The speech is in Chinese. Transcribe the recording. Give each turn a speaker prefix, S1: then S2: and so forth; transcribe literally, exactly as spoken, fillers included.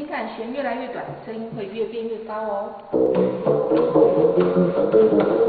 S1: 听看，弦越来越短，声音会越变越高哦。